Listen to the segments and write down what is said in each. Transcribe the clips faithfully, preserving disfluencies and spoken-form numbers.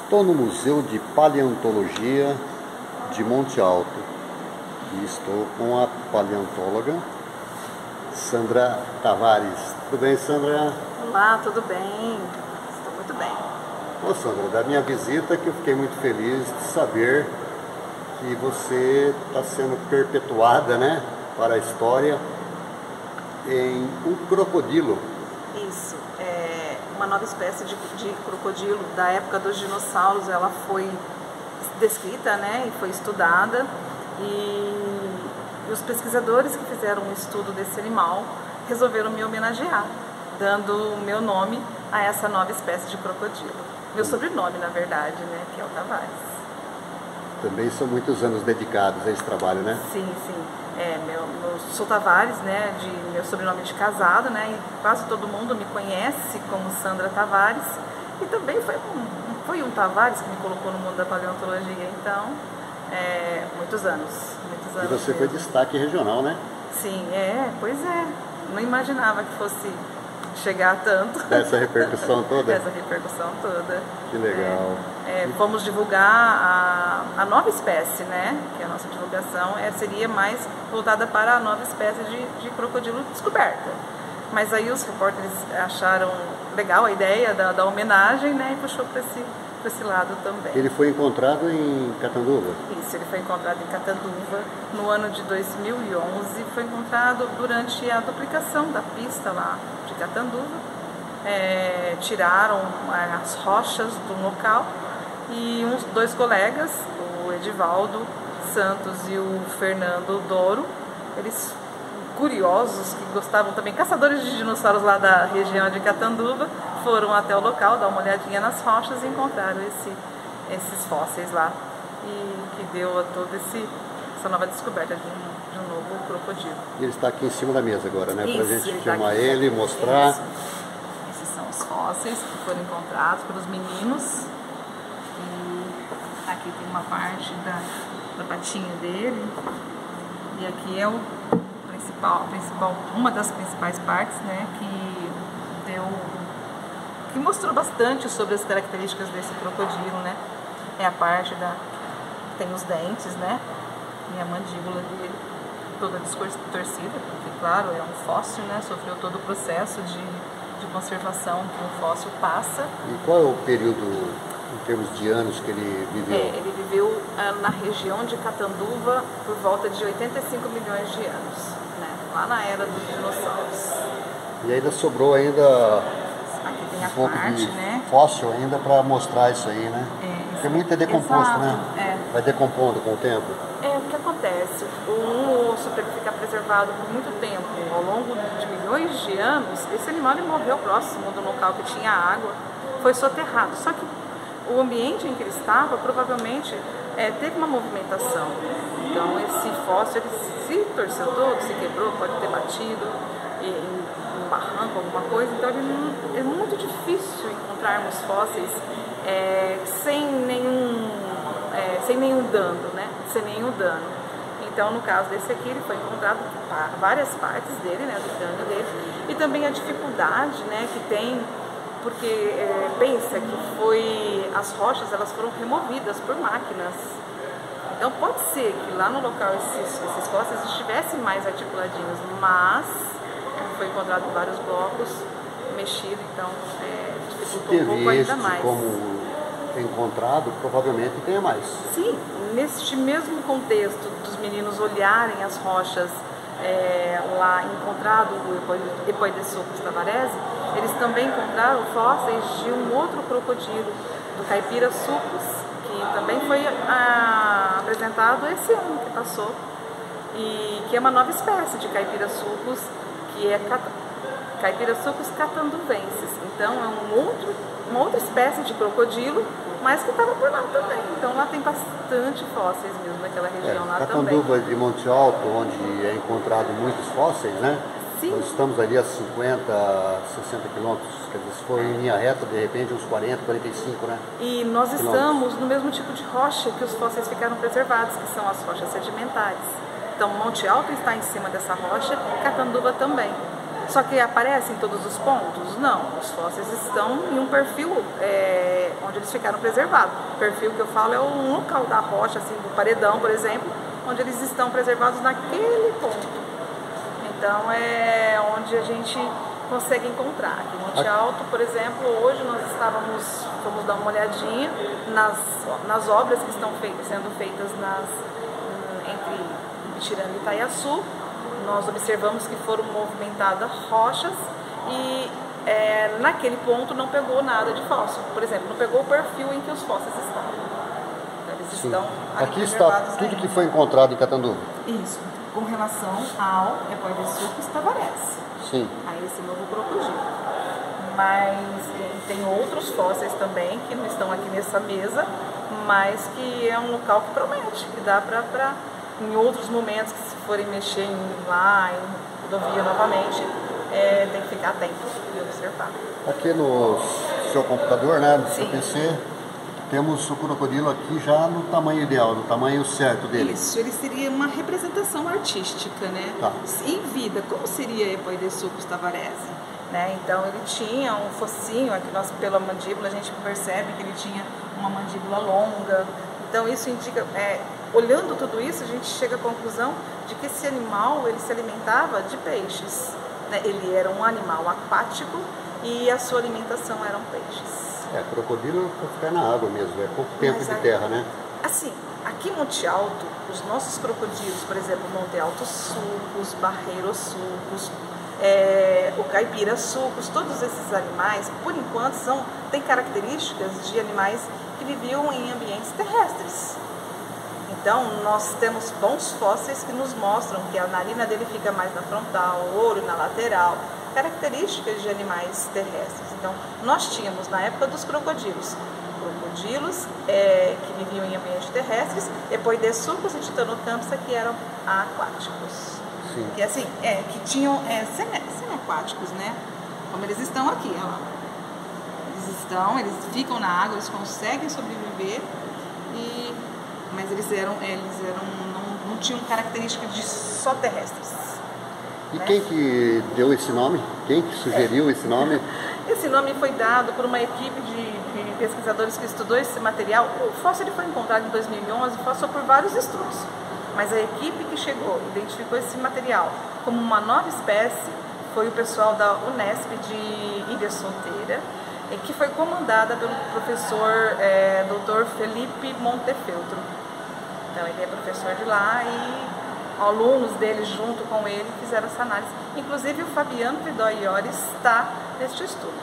Estou no Museu de Paleontologia de Monte Alto e estou com a paleontóloga Sandra Tavares. Tudo bem, Sandra? Olá, tudo bem? Estou muito bem. Ô, Sandra, da minha visita que eu fiquei muito feliz de saber que você está sendo perpetuada, né, para a história em um crocodilo. Isso, é uma nova espécie de, de crocodilo da época dos dinossauros. Ela foi descrita, né, e foi estudada, e, e os pesquisadores que fizeram um estudo desse animal resolveram me homenagear, dando o meu nome a essa nova espécie de crocodilo. Meu sobrenome, na verdade, né, que é o Tavares. Também são muitos anos dedicados a esse trabalho, né? Sim, sim. É, meu, meu, sou Tavares, né, de meu sobrenome de casado, né, e quase todo mundo me conhece como Sandra Tavares. E também foi um, foi um Tavares que me colocou no mundo da paleontologia, então, é, muitos anos, muitos anos. E você foi destaque regional, né? Sim, é, pois é. Não imaginava que fosse chegar a tanto. Essa repercussão toda? Essa repercussão toda. Que legal. É, é, fomos divulgar a, a nova espécie, né? Que a nossa divulgação é, seria mais voltada para a nova espécie de, de crocodilo descoberta. Mas aí os repórteres acharam legal a ideia da, da homenagem, né? E puxou para esse, para esse lado também. Ele foi encontrado em Catanduva? Isso, ele foi encontrado em Catanduva no ano de dois mil e onze. Foi encontrado durante a duplicação da pista lá de Catanduva. É, tiraram as rochas do local e uns dois colegas, o Edivaldo Santos e o Fernando Doro, eles curiosos, que gostavam também, caçadores de dinossauros lá da região de Catanduva, foram até o local, dar uma olhadinha nas rochas e encontraram esse, esses fósseis lá, e que deu a toda esse, essa nova descoberta de um, de um novo crocodilo. E ele está aqui em cima da mesa agora, né? Para a gente ele filmar tá ele, mostrar. Isso. Esses são os fósseis que foram encontrados pelos meninos. E aqui tem uma parte da, da patinha dele. E aqui é o principal, principal, uma das principais partes, né, que deu, que mostrou bastante sobre as características desse crocodilo, né? É a parte da, tem os dentes, né? E a mandíbula dele toda distorcida, porque claro, é um fóssil, né? Sofreu todo o processo de, de conservação que um fóssil passa. E qual é o período, em termos de anos, que ele viveu? É, ele viveu ah, na região de Catanduva por volta de oitenta e cinco milhões de anos, né? Lá na era dos dinossauros. E ainda sobrou ainda Aqui tem a um pouco parte, de né? fóssil ainda para mostrar isso aí, né? É, Porque muito é decomposto, exato, né? É. Vai decompondo com o tempo. É, o que acontece? Um osso, para ele ficar preservado por muito tempo, ao longo de milhões de anos, esse animal ele morreu próximo do local que tinha água, foi soterrado. Só que o ambiente em que ele estava, provavelmente, é, teve uma movimentação. Então, esse fóssil ele se torceu todo, se quebrou, pode ter batido em, em um barranco, alguma coisa. Então, ele não, é muito difícil encontrarmos fósseis é, sem nenhum... É, sem nenhum dano, né? Sem nenhum dano. Então, no caso desse aqui, ele foi encontrado várias partes dele, né? Do crânio dele. E também a dificuldade, né? Que tem, porque é, pensa que foi as rochas, elas foram removidas por máquinas. Então, pode ser que lá no local esses, esses fósseis estivessem mais articuladinhos, mas foi encontrado vários blocos mexidos, então é, dificultou um pouco ainda mais. Como encontrado, provavelmente tenha mais. Sim, neste mesmo contexto dos meninos olharem as rochas é, lá encontrado o Epoidesopus tavaresi, eles também encontraram fósseis de um outro crocodilo, do Caipirasuchus, que também foi a, apresentado esse ano que passou, e que é uma nova espécie de Caipirasuchus, que é Caipirasuchus catanduvensis. Então é um outro, uma outra espécie de crocodilo, mas que estava por lá também. Então lá tem bastante fósseis mesmo naquela região, é, lá também. Catanduva de Monte Alto, onde é encontrado muitos fósseis, né? Sim. Nós estamos ali a cinquenta, sessenta quilômetros, quer dizer, se for em linha reta, de repente uns quarenta, quarenta e cinco, né? E nós estamos no mesmo tipo de rocha que os fósseis ficaram preservados, que são as rochas sedimentares. Então Monte Alto está em cima dessa rocha, Catanduva também. Só que aparece em todos os pontos? Não, os fósseis estão em um perfil é, onde eles ficaram preservados. O perfil que eu falo é o local da rocha, assim, do paredão, por exemplo, onde eles estão preservados naquele ponto. Então é onde a gente consegue encontrar. Aqui em Monte Alto, por exemplo, hoje nós estávamos, fomos dar uma olhadinha nas, nas obras que estão feitas, sendo feitas nas, entre Ibitiranga e Itaiaçu. Nós observamos que foram movimentadas rochas e é, naquele ponto não pegou nada de fóssil. Por exemplo, não pegou o perfil em que os fósseis estão. Então, eles Sim. estão aqui está tudo ainda. Que foi encontrado em Catanduva. Isso, com relação ao Epoidesucus tavares. Sim. A esse novo crocodilo. Mas tem outros fósseis também que não estão aqui nessa mesa, mas que é um local que promete, que dá para em outros momentos que se forem mexer em, lá em rodovia novamente, é, tem que ficar atento e observar. Aqui no seu computador, né, no seu Sim. P C, temos o crocodilo aqui já no tamanho ideal, no tamanho certo dele. Isso, ele seria uma representação artística, né? Tá. Em vida, como seria Epoidesucus tavares? Né? Então ele tinha um focinho, aqui nós pela mandíbula a gente percebe que ele tinha uma mandíbula longa. Então isso indica, é, olhando tudo isso, a gente chega à conclusão de que esse animal ele se alimentava de peixes. Né? Ele era um animal aquático e a sua alimentação eram peixes. É, crocodilo para ficar na água mesmo, é pouco tempo Mas, de terra, né? Assim, aqui em Monte Alto, os nossos crocodilos, por exemplo, Monte Alto Sucos, Barreiro Sucos, é, o Caipira Sucos, todos esses animais, por enquanto, são, têm características de animais que viviam em ambientes terrestres. Então, nós temos bons fósseis que nos mostram que a narina dele fica mais na frontal, o olho na lateral, características de animais terrestres. Então, nós tínhamos, na época dos crocodilos, crocodilos é, que viviam em ambientes terrestres, Epoidesucus e Titanocampsa que eram aquáticos. Sim. Que assim, é, que tinham é, semi-aquáticos, né? Como eles estão aqui, olha lá. Eles estão, eles ficam na água, eles conseguem sobreviver, e, mas eles eram, eles eram, não, não tinham características de só terrestres. E quem que deu esse nome? Quem que sugeriu é. esse nome? Esse nome foi dado por uma equipe de, de pesquisadores que estudou esse material. O fóssil ele foi encontrado em dois mil e onze e passou por vários estudos. Mas a equipe que chegou, identificou esse material como uma nova espécie, foi o pessoal da Unesp de Ilha Solteira, que foi comandada pelo professor é, doutor Felipe Montefeltro. Então ele é professor de lá e alunos dele junto com ele fizeram essa análise. Inclusive o Fabiano Vidó Iori está neste estudo.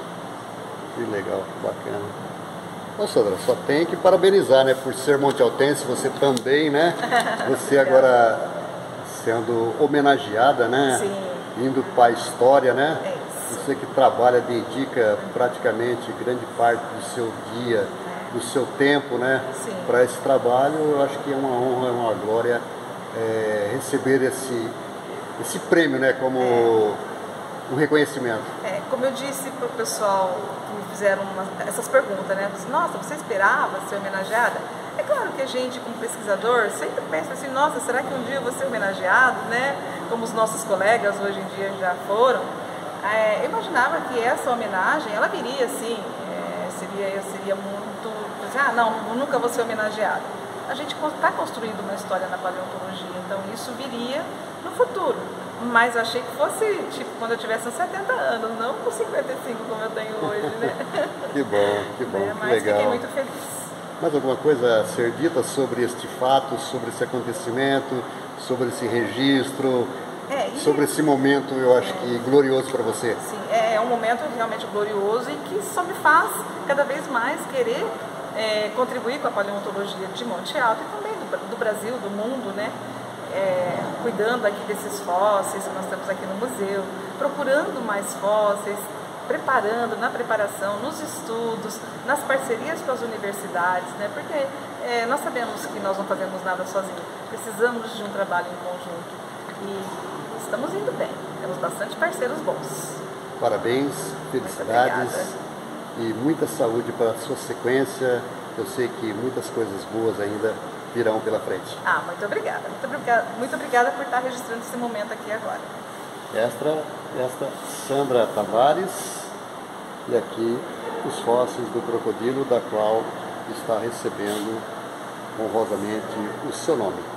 Que legal, que bacana. Ô Sandra, só tem que parabenizar, né, por ser montealtense, você também, né? Você agora sendo homenageada, né? Sim. Indo para a história, né? É isso. Você que trabalha, dedica praticamente grande parte do seu dia, é. do seu tempo, né? Para esse trabalho, eu acho que é uma honra, é uma glória é, receber esse, esse prêmio, né? Como é. um reconhecimento. É, como eu disse para o pessoal que me fizeram uma, essas perguntas, né? Nossa, você esperava ser homenageada? É claro que a gente, como pesquisador, sempre pensa assim, nossa, será que um dia eu vou ser homenageado, né? Como os nossos colegas hoje em dia já foram. É, eu imaginava que essa homenagem, ela viria assim, é, seria, seria muito... Ah, não, eu nunca vou ser homenageado. A gente está construindo uma história na paleontologia, então isso viria no futuro. Mas eu achei que fosse, tipo, quando eu tivesse uns setenta anos, não com cinquenta e cinco como eu tenho hoje, né? Que bom, que bom, é, que mas legal. Fiquei muito feliz. Mais alguma coisa a ser dita sobre este fato, sobre esse acontecimento, sobre esse registro, é, e... sobre esse momento, eu acho é... que glorioso para você? Sim, é um momento realmente glorioso e que só me faz cada vez mais querer é, contribuir com a paleontologia de Monte Alto e também do, do Brasil, do mundo, né? É, cuidando aqui desses fósseis que nós temos aqui no museu, procurando mais fósseis, preparando na preparação, nos estudos, nas parcerias com as universidades, né? Porque é, nós sabemos que nós não fazemos nada sozinhos, precisamos de um trabalho em conjunto e estamos indo bem, temos bastante parceiros bons. Parabéns, felicidades e muita saúde para a sua sequência. Eu sei que muitas coisas boas ainda virão pela frente. Ah, muito obrigada. Muito obrigada, muito obrigada por estar registrando esse momento aqui agora. Esta, esta Sandra Tavares, e aqui os fósseis do crocodilo, da qual está recebendo honrosamente o seu nome.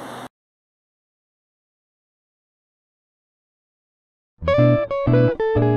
Música